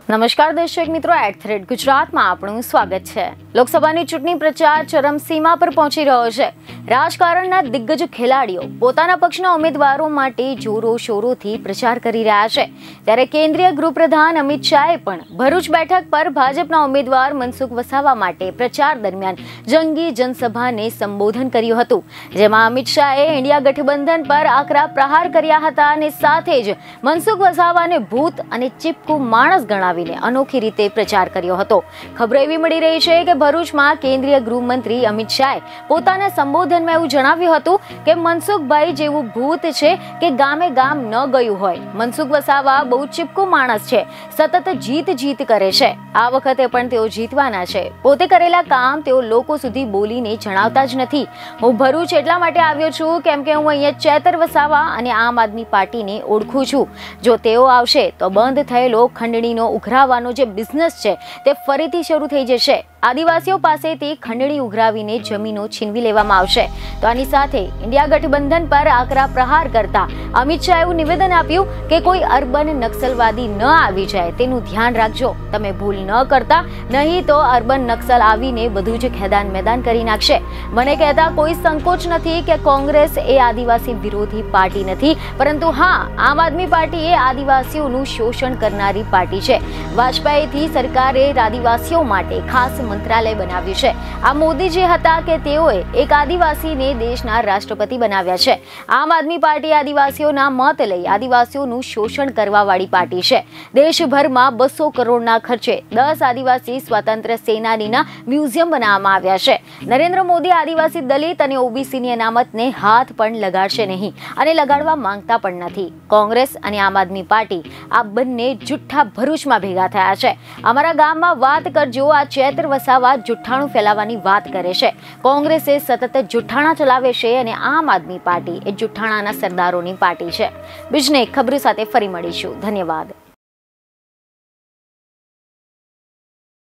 નમસ્કાર દર્શક મિત્રો, @ ગુજરાતમાં આપનું સ્વાગત છે। લોકસભાની ચૂંટણી પ્રચાર ચરમસીમા પર પહોંચી રહ્યો છે। રાજકારણના દિગ્ગજ ખેલાડીઓ પોતાના પક્ષના ઉમેદવારો માટે જોરો શોરોથી પ્રચાર કરી રહ્યા છે। ત્યારે કેન્દ્રીય ગૃહપ્રધાન અમિત શાહે પણ ભરૂચ બેઠક પર ભાજપના ઉમેદવાર મનસુખ વસાવા માટે પ્રચાર દરમિયાન જંગી જનસભાને સંબોધન કર્યું હતું, જેમાં અમિત શાહે ઇન્ડિયા ગઠબંધન પર આકરા પ્રહાર કર્યા હતા અને સાથે જ મનસુખ વસાવાને ભૂત અને ચીપકુ માણસ ગણાવી અનોખી રીતે પ્રચાર કર્યો હતો। ખબર એવી મળી રહી છે કે ભરૂચમાં કેન્દ્રીય ગૃહમંત્રી અમિત શાહે પોતાના સંબોધનમાં એવું જણાવ્યું હતું કે મનસુખભાઈ જેવું ભૂત છે કે ગામે ગામ ન ગયું હોય। મનસુખ વસાવા બહુ ચીપકુ માણસ છે, સતત જીત કરે છે। આ વખતે પણ તેઓ જીતવાના છે। પોતે કરેલા કામ તેઓ લોકો સુધી બોલીને જણાવતા જ નથી। હું ભરૂચ એટલા માટે આવ્યો છું કેમ કે હું અહીંયા ચેતર વસાવા અને આમ આદમી પાર્ટીને ઓળખું છું। જો તેઓ આવશે તો બંધ થયેલો ખંડણીનો ઉઘરાવવાનો જે બિઝનેસ છે તે ફરીથી શરૂ થઈ જશે। આદિવાસીઓ પાસેથી ખંડણી ઉઘરાવીને જમીનો છીનવી લેવામાં આવશે। તો આની સાથે ઇન્ડિયા ગઠબંધન પર આકરા પ્રહાર કરતા અમિત શાહે એવું નિવેદન આપ્યું કે કોઈ અર્બન નક્સલવાદી ન આવી જાય તેનું ધ્યાન રાખજો। તમે ભૂલ ન કરતા, નહીં તો અર્બન નક્સલ આવીને બધું જ ખેદાન મેદાન કરી નાખશે। મને કહેતા કોઈ સંકોચ નથી કે કોંગ્રેસ એ આદિવાસી વિરોધી પાર્ટી નથી, પરંતુ હા, આમ આદમી પાર્ટી એ આદિવાસીઓનું શોષણ કરનારી પાર્ટી છે। વાજપેયીથી સરકારે આદિવાસીઓ માટે ખાસ મંત્રાલય બનાવ્યું છે। આ મોદી જે હતા કે તેઓએ એક આદિવાસીને દેશના રાષ્ટ્રપતિ બનાવ્યા છે। આમ આદમી પાર્ટી આદિવાસીઓના મત લઈ આદિવાસીઓનું શોષણ કરવા વાળી પાર્ટી છે। દેશભરમાં 200 કરોડના ખર્ચે 10 આદિવાસી સ્વાતંત્ર્ય સેનાનીના મ્યુઝિયમ બનાવવામાં આવ્યા છે। નરેન્દ્ર મોદી આદિવાસી, દલિત અને ઓબીસીની અનામતને હાથ પણ લગાડશે નહીં અને લગાડવા માંગતા પણ નથી। કોંગ્રેસ અને આમ આદમી પાર્ટી આ બંને જુઠ્ઠા ભરૂચમાં ભેગા થયા છે। અમારા ગામમાં વાત કરજો, આ ચેતર વસાવા જુઠ્ઠાણું ફેલાવવાની વાત કરે છે। કોંગ્રેસે સતત જુઠ્ઠાણા ચલાવે છે અને આમ આદમી પાર્ટી એ જુઠ્ઠાણાના સરદારોની પાર્ટી છે। બીજને ખબર સાથે ફરી મળીશું। ધન્યવાદ।